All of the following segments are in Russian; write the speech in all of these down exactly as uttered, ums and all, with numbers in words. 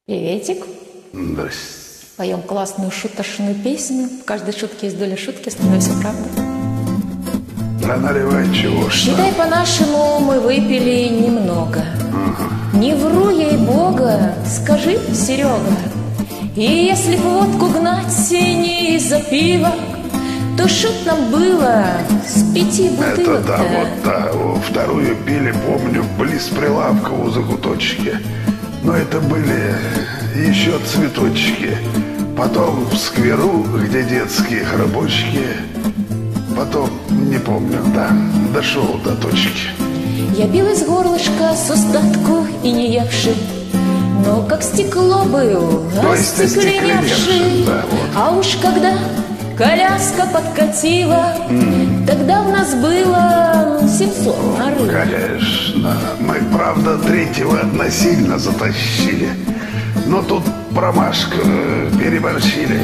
Приветик. Здрасте. Поем классную шуточную песню. В каждой шутке есть доля шутки, остальное все правда. Да наливай чего ж. Считай, по-нашему, мы выпили немного. Ага. Не вру, ей-бога, скажи, Серега. И если водку гнать не из-за пива, то шут нам было с пяти бутылок. Это да, вот да. Вторую пили, помню, близ прилавка у закуточки. Но это были еще цветочки. Потом в скверу, где детские храбочки. Потом, не помню, да, дошел до точки. Я пил из горлышка с устатку и не явший, но как стекло был, остекленевший. Да, вот. А уж когда коляска подкатила, mm. тогда у нас было семьсот нарыв. Конечно. Мы, правда, третьего насильно затащили. Но тут промашка, переборщили.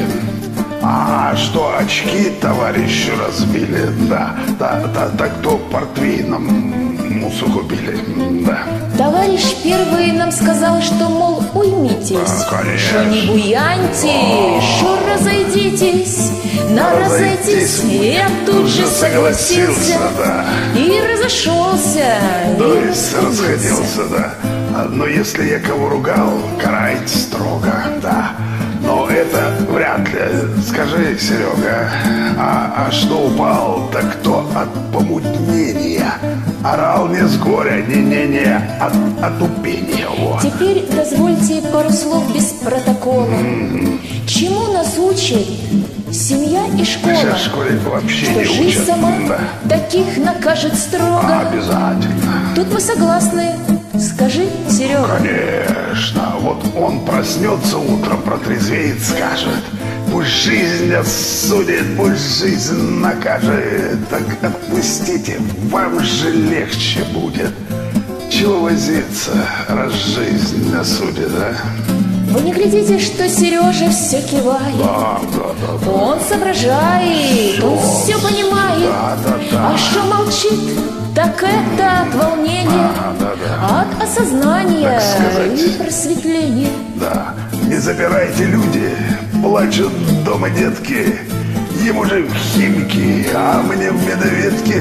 А что очки товарищу разбили, да, да, да, так то портвейном мусуху били, да. Товарищ первый нам сказал, что, мол, уймитесь, а, что не буяньте, что разойдитесь, на разойтись. Я тут же согласился, да. И разошелся. То и есть расходился, да. Но если я кого ругал, карайте строго, да. Но это вряд ли. Скажи, Серега, а, а что упал, так кто от помутнения? Орал не с горя, не-не-не, от отупения. Вот. Теперь дозвольте пару слов без протокола. Mm-hmm. Чему нас учат семья и школа? Сейчас в школе вообще что не жизнь учат. сама Да. таких накажет строго. А, обязательно. Тут мы согласны. Скажи, Серега. Конечно. Вот он проснется утром, протрезвеет, скажет: пусть жизнь осудит, пусть жизнь накажет. Так отпустите, вам же легче будет. Чего возиться, раз жизнь осудит, а? Вы не глядите, что Сережа все кивает. Да, да, да, да. Он соображает, Все, он все понимает. Да, да, да. А что молчит, так это от волнения, а, да, да. от осознания и просветления. Да, не забирайте, люди, плачут дома детки. Ему же в Химки, а мне в Медведке.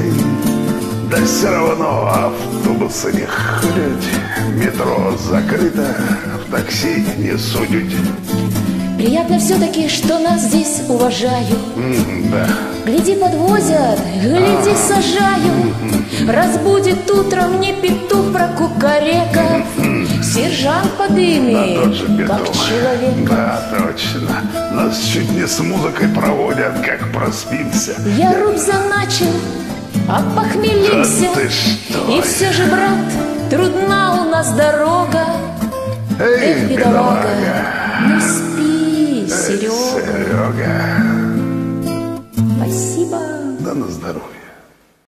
Да все равно автобусы не ходят, метро закрыто, в такси не судят. Приятно все-таки, что нас здесь уважают. Mm, да. Гляди, подвозят, гляди, а, сажают. mm, Разбудит утром не петух про кукарека. mm, Сержант подымет, да, как человек. Да, точно. Нас чуть не с музыкой проводят, как проспимся. Я рубь заначил, опохмелимся. Да ты что? И все же, брат, трудна у нас дорога. Эй, Эх, бедолага, не спи, Серега. Серега.